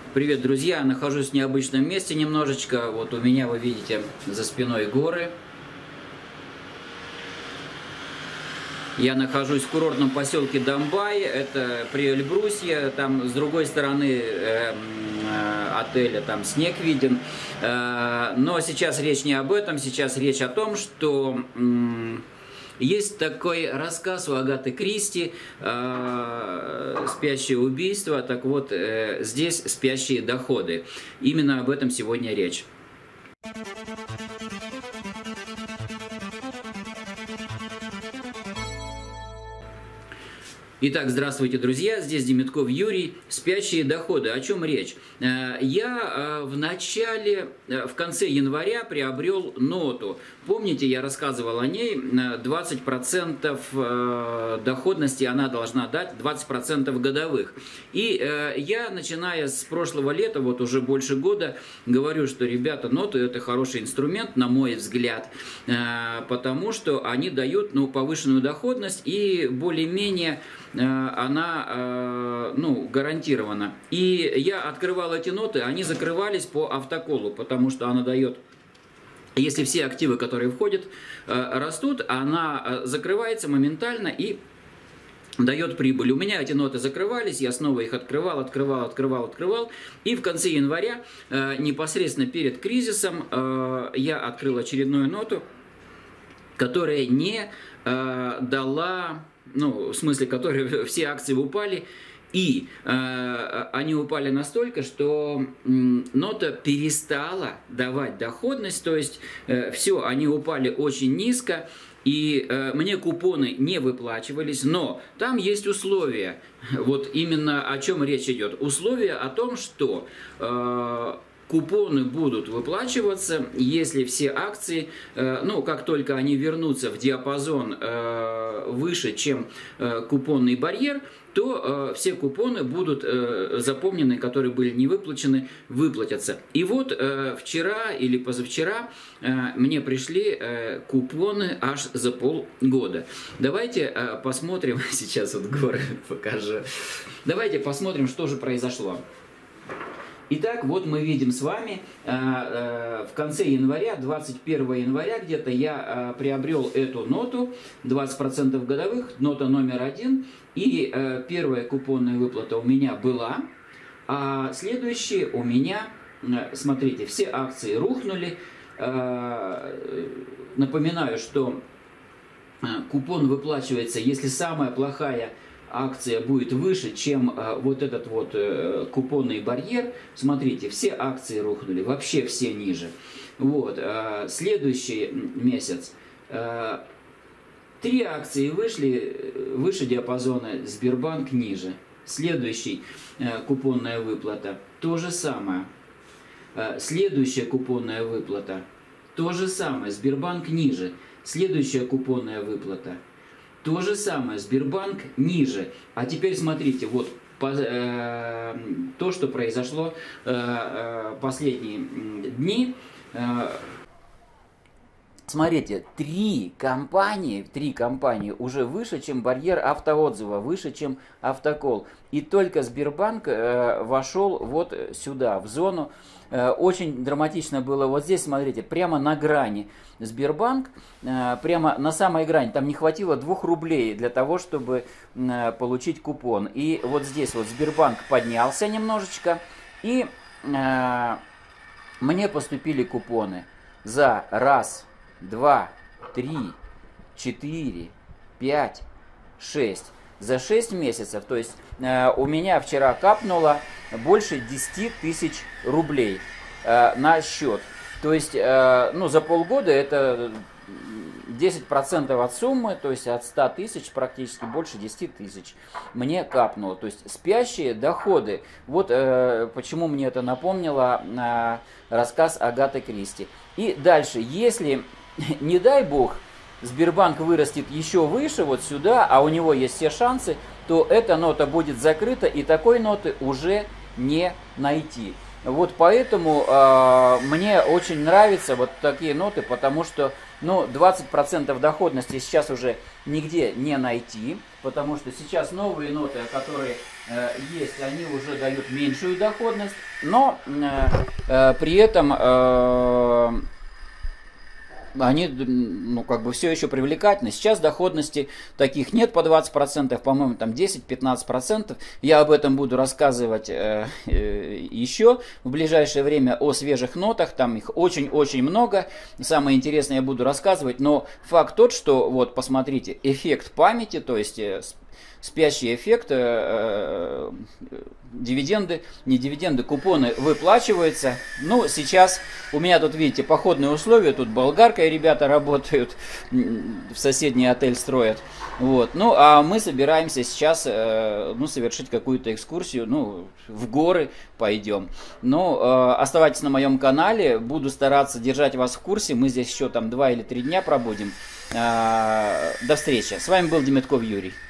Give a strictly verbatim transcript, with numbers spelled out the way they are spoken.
Привет, друзья! Нахожусь в необычном месте немножечко. Вот у меня, вы видите, за спиной горы. Я нахожусь в курортном поселке Домбай, это при Эльбрусе. Там с другой стороны э, э, отеля там снег виден. Э, но сейчас речь не об этом, сейчас речь о том, что... Э, Есть такой рассказ у Агаты Кристи э, «Спящее убийство». Так вот, э, здесь «Спящие доходы». Именно об этом сегодня речь. Итак, здравствуйте, друзья, здесь Демитков Юрий, «Спящие доходы». О чем речь? Я в начале, в конце января приобрел ноту. Помните, я рассказывал о ней, двадцать процентов доходности она должна дать, двадцать процентов годовых. И я, начиная с прошлого лета, вот уже больше года, говорю, что, ребята, ноты это хороший инструмент, на мой взгляд, потому что они дают, ну, повышенную доходность и более-менее... она, ну, гарантирована. И я открывал эти ноты, они закрывались по автоколу, потому что она дает, если все активы, которые входят, растут, она закрывается моментально и дает прибыль. У меня эти ноты закрывались, я снова их открывал, открывал, открывал, открывал. И в конце января, непосредственно перед кризисом, я открыл очередную ноту, которая не дала... ну, в смысле, которые все акции упали, и э, они упали настолько, что э, нота перестала давать доходность, то есть э, все, они упали очень низко, и э, мне купоны не выплачивались, но там есть условия, вот именно о чем речь идет, условия о том, что... Э, купоны будут выплачиваться, если все акции, ну, как только они вернутся в диапазон выше, чем купонный барьер, то все купоны будут запомнены, которые были не выплачены, выплатятся. И вот вчера или позавчера мне пришли купоны аж за полгода. Давайте посмотрим, сейчас вот горы покажу, давайте посмотрим, что же произошло. Итак, вот мы видим с вами, э, э, в конце января, двадцать первого января где-то я э, приобрел эту ноту, двадцать процентов годовых, нота номер один, и э, первая купонная выплата у меня была, а следующие у меня, э, смотрите, все акции рухнули. Э, напоминаю, что э, купон выплачивается, если самая плохая акция будет выше, чем э, вот этот вот э, купонный барьер. Смотрите, все акции рухнули, вообще все ниже. Вот, э, следующий месяц. Э, три акции вышли выше диапазона, Сбербанк ниже. Следующий э, купонная выплата, то же самое. Э, следующая купонная выплата, то же самое, Сбербанк ниже. Следующая купонная выплата, то же самое, Сбербанк ниже. А теперь смотрите, вот по, э, то, что произошло э, э, последние дни. Э, смотрите, три компании, три компании уже выше, чем барьер автоотзыва, выше, чем автокол. И только Сбербанк э, вошел вот сюда, в зону. Э, очень драматично было вот здесь, смотрите, прямо на грани. Сбербанк, э, прямо на самой грани, там не хватило двух рублей для того, чтобы э, получить купон. И вот здесь вот Сбербанк поднялся немножечко, и э, мне поступили купоны за раз, два, три, четыре, пять, шесть. За шесть месяцев, то есть э, у меня вчера капнуло больше десяти тысяч рублей э, на счет. То есть, э, ну, за полгода это десять процентов от суммы, то есть от ста тысяч практически больше десяти тысяч мне капнуло. То есть спящие доходы. Вот э, почему мне это напомнило э, рассказ Агаты Кристи. И дальше, если, не дай бог, Сбербанк вырастет еще выше, вот сюда, а у него есть все шансы, то эта нота будет закрыта, и такой ноты уже не найти. Вот поэтому э, мне очень нравятся вот такие ноты, потому что, ну, двадцать процентов доходности сейчас уже нигде не найти, потому что сейчас новые ноты, которые есть, они уже дают меньшую доходность, но при этом они, ну, как бы все еще привлекательны. Сейчас доходности таких нет по двадцать процентов, по-моему, там десять-пятнадцать процентов. Я об этом буду рассказывать э, э, еще в ближайшее время о свежих нотах. Там их очень-очень много. Самое интересное я буду рассказывать. Но факт тот, что, вот, посмотрите, эффект памяти, то есть э, спящий эффект, э, э, дивиденды, не дивиденды, купоны выплачиваются. Ну, сейчас у меня тут, видите, походные условия, тут болгаркой ребята работают, в соседний отель строят. Вот. Ну, а мы собираемся сейчас, э, ну, совершить какую-то экскурсию, ну, в горы пойдем. Ну, э, оставайтесь на моем канале, буду стараться держать вас в курсе, мы здесь еще там два или три дня пробудем. Э, до встречи. С вами был Демятков Юрий.